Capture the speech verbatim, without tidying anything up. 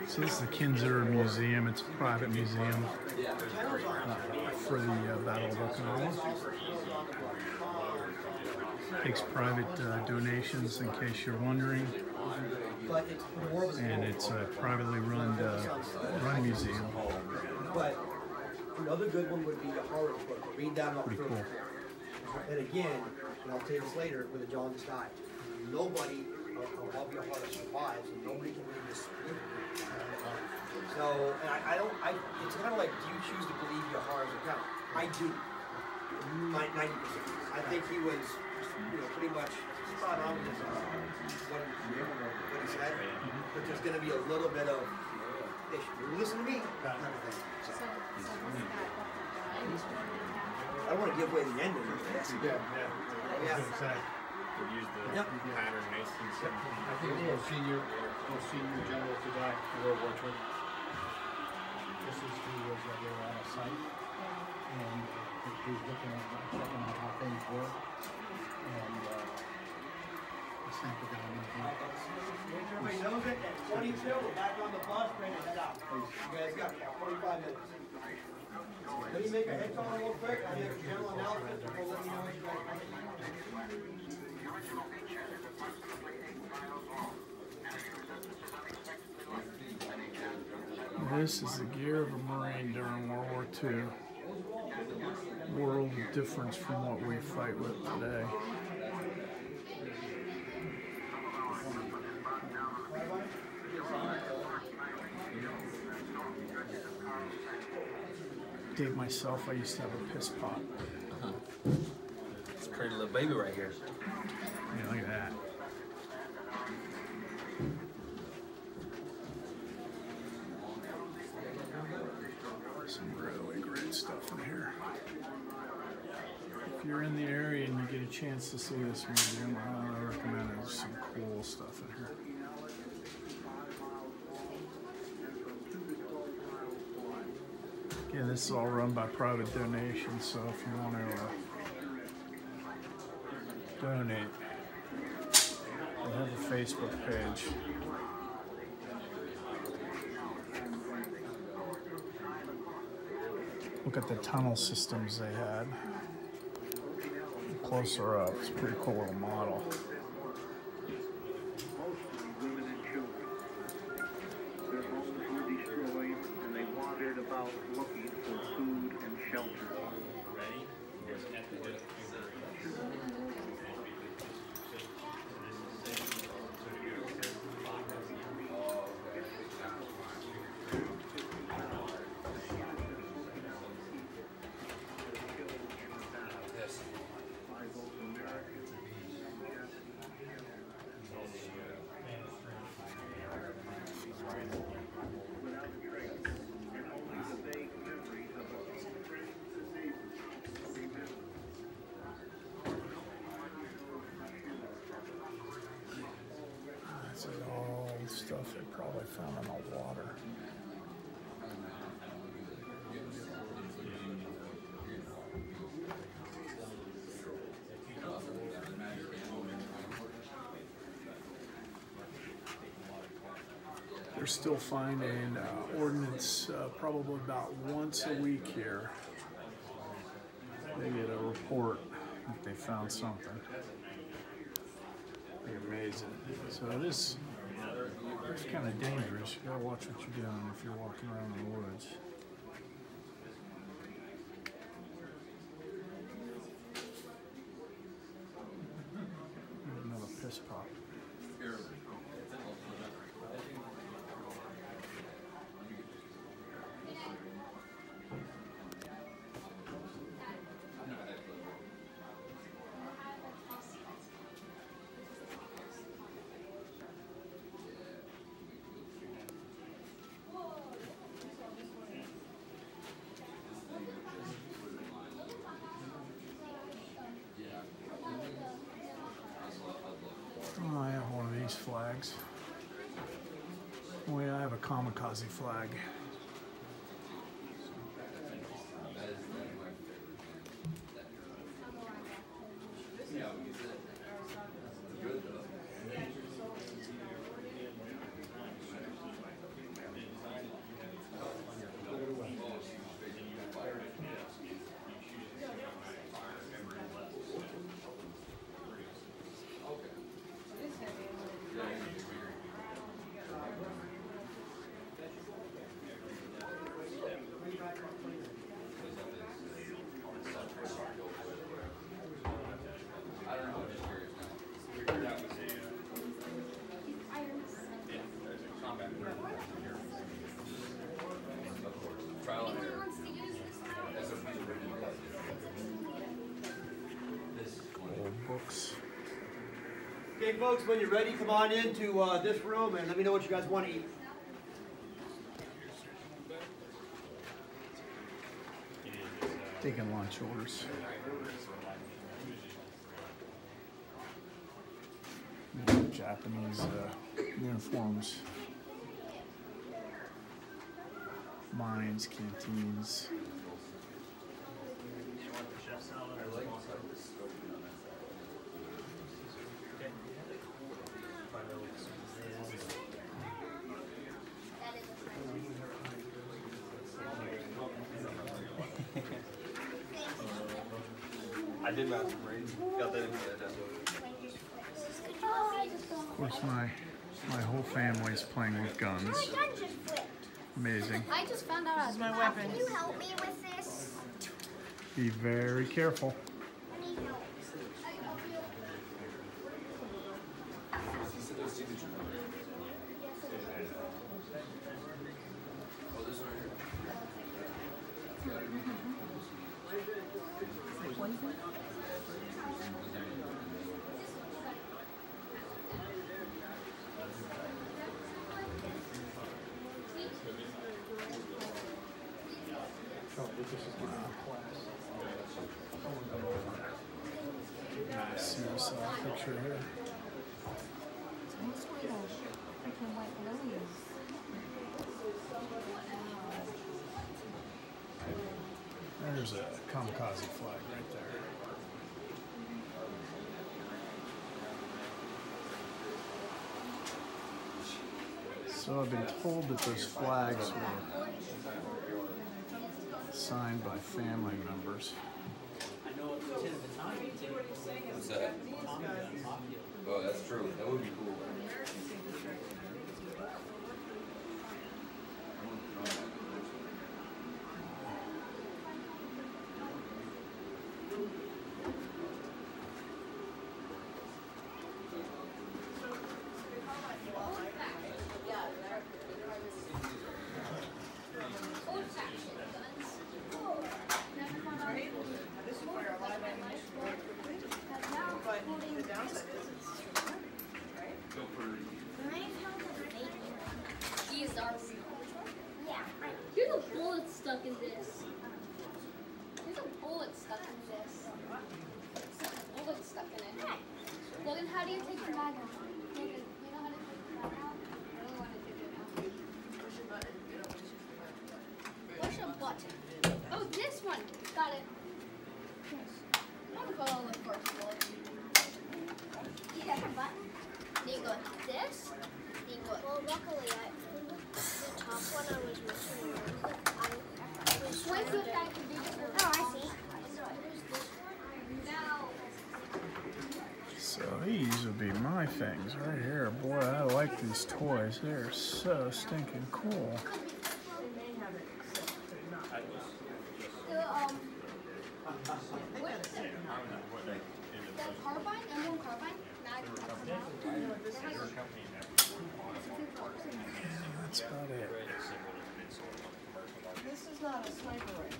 So this is the Kinser Museum. It's a private museum uh, for the uh, Battle of Okinawa. Takes private uh, donations, in case you're wondering. And it's a privately run uh, run museum. But another good one would be a horror book. Read that off. Pretty cool. And again, and I'll tell you this later, with a jaundice died. Nobody above your heart survives, and nobody can read this. So, and I, I don't, I, it's kind of like, do you choose to believe your heart is account? I do. ninety percent. I think he was, you know, pretty much spot on with his, uh, what, what he said, but there's going to be a little bit of issue. You listen to me, kind of thing. So, I don't want to give away the ending. Yeah, yeah. Yeah. We'll use the Yep. pattern nineteen seventeen. I think it was senior, was senior general to die in World War Two. This is who was uh, they were on a site, and uh, he was looking at checking out how things were, and uh, he sent the guy in the front. Everybody knows it. At twenty-two, we're back on the bus, ready to head out. You guys got forty-five minutes. Let me make a head count real quick. I'll make a general analysis and we'll let you know what you guys think. This is the gear of a Marine during World War Two. World of difference from what we fight with today. Date myself, I used to have a piss pot. Uh-huh. It's a pretty little baby right here. Yeah, look at that. Some really great stuff in here. If you're in the area and you get a chance to see this museum, I recommend it. There's some cool stuff in here. Again, this is all run by private donations, so if you want to uh, donate, they have a Facebook page. Look at the tunnel systems they had. Closer up, it's a pretty cool little model. About looking for food and shelter. Ready? This is all stuff they probably found in the water. They're still finding uh, ordnance uh, probably about once a week here. They get a report if they found something. Pretty amazing. So this it's kind of dangerous. You gotta watch what you're doing if you're walking around in the woods. Another piss pot. Oh, I have one of these flags. Oh yeah, I have a kamikaze flag. Trial and error. Old books. Okay, folks, when you're ready, come on into uh, this room and let me know what you guys want to eat. Taking lunch orders. Japanese uh, uniforms. Mines, canteens. I did math grades. Got that in the Of course, my my whole family's playing with guns. My gun just flipped. Amazing. I just found out. This is my weapon. Can you help me with this? Be very careful. I need help. See this uh, picture here. There's a kamikaze flag right there. So I've been told that those flags were signed by family members. What's that? Oh, that's true. That would be cool. There's a bullet stuck in this. There's a bullet stuck in this. There's a bullet stuck in it. Logan, how do you take the mag out? Logan, you know how to take the mag out? I really want to take it out. Push a button. Push a button. Oh, this one. Got it. I'm going to go with first bullet. You got the button? Then you go like this. Then you go like Well, luckily, I, the top one I was missing. I was When's the fact to do this? Oh, I see. Now. So these would be my things right here. Boy, I like these toys. They're so stinking cool. The, um, what is it? The carbine? M one carbine? Mag That's about it. This is not a sniper rifle.